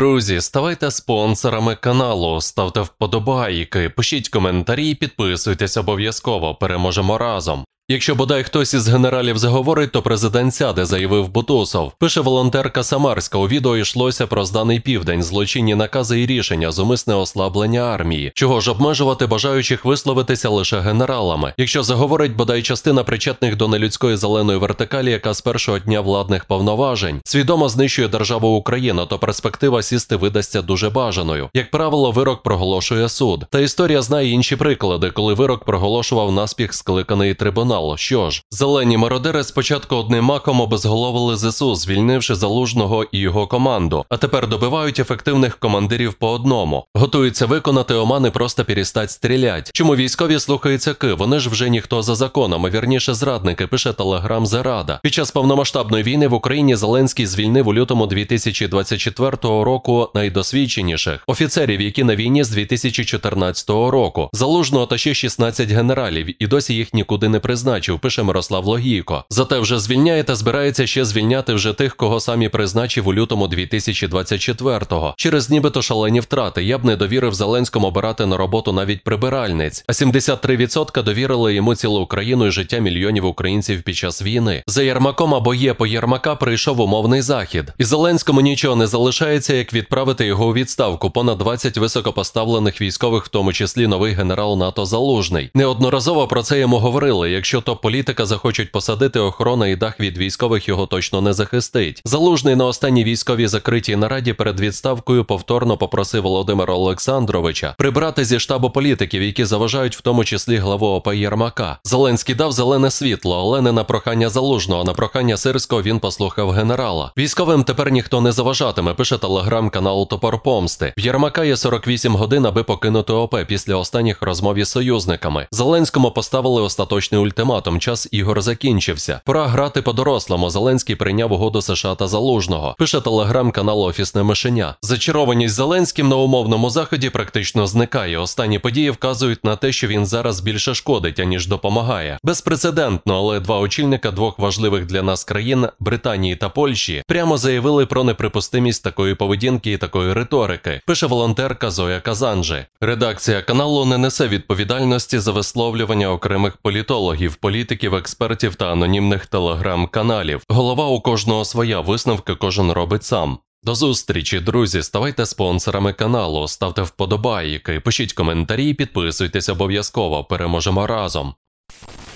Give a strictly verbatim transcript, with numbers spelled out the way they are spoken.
Друзі, ставайте спонсорами каналу, ставте вподобайки, пишіть коментарі і підписуйтесь обов'язково, переможемо разом. Якщо бодай хтось із генералів заговорить, то президент сяде, заявив Бутусов. Пише волонтерка Самарська, у відео йшлося про зданий південь, злочинні накази і рішення, зумисне ослаблення армії. Чого ж обмежувати бажаючих висловитися лише генералами? Якщо заговорить бодай частина причетних до нелюдської зеленої вертикалі, яка з першого дня владних повноважень свідомо знищує державу Україну, то перспектива сісти видасться дуже бажаною. Як правило, вирок проголошує суд. Та історія знає інші приклади, коли вирок проголошував наспіх скликаний трибунал. Що ж, зелені мародери спочатку одним махом обезголовили ЗСУ, звільнивши Залужного і його команду, а тепер добивають ефективних командирів по одному. Готуються виконати омани просто перестать стрілять. Чому військові слухаються Ки? Вони ж вже ніхто за законом, а вірніше зрадники, пише Телеграм Зерада. Під час повномасштабної війни в Україні Зеленський звільнив у лютому дві тисячі двадцять четвертого року найдосвідченіших офіцерів, які на війні з дві тисячі чотирнадцятого року. Залужного та ще шістнадцять генералів, і досі їх нікуди не призначили. Пише Мирослав Логійко. Зате вже звільняє та збирається ще звільняти вже тих, кого самі призначив у лютому дві тисячі двадцять четвертого. Через нібито шалені втрати. Я б не довірив Зеленському обирати на роботу навіть прибиральниць. А сімдесят три відсотки довірили йому цілу Україну і життя мільйонів українців під час війни. За Єрмаком або є по Єрмака прийшов умовний захід. І Зеленському нічого не залишається, як відправити його у відставку. Понад двадцять високопоставлених військових, в тому числі новий генерал НАТО Залужний. Неодноразово про це йому говорили. Якщо то політика захочуть посадити, охорона і дах від військових його точно не захистить. Залужний на останній військовій закритій нараді перед відставкою повторно попросив Володимира Олександровича прибрати зі штабу політиків, які заважають в тому числі главу ОП Єрмака. Зеленський дав зелене світло, але не на прохання Залужного, а на прохання Сирського він послухав генерала. Військовим тепер ніхто не заважатиме, пише телеграм-канал Топор Помсти. В Єрмака є сорок вісім годин, аби покинути ОП після останніх розмов із союзниками. Зеленському поставили остаточний ультиматум. Час ігор закінчився. Пора грати по-дорослому. Зеленський прийняв угоду США та Залужного. Пише телеграм-канал Офісне Мишеня. Зачарованість Зеленським на умовному заході практично зникає. Останні події вказують на те, що він зараз більше шкодить, аніж допомагає. Безпрецедентно, але два очільника двох важливих для нас країн, Британії та Польщі, прямо заявили про неприпустимість такої поведінки і такої риторики. Пише волонтерка Зоя Казанжи. Редакція каналу не несе відповідальності за висловлювання окремих політологів, політиків, експертів та анонімних телеграм-каналів. Голова у кожного своя, висновки кожен робить сам. До зустрічі, друзі, ставайте спонсорами каналу, ставте вподобайки, пишіть коментарі і підписуйтесь обов'язково, переможемо разом.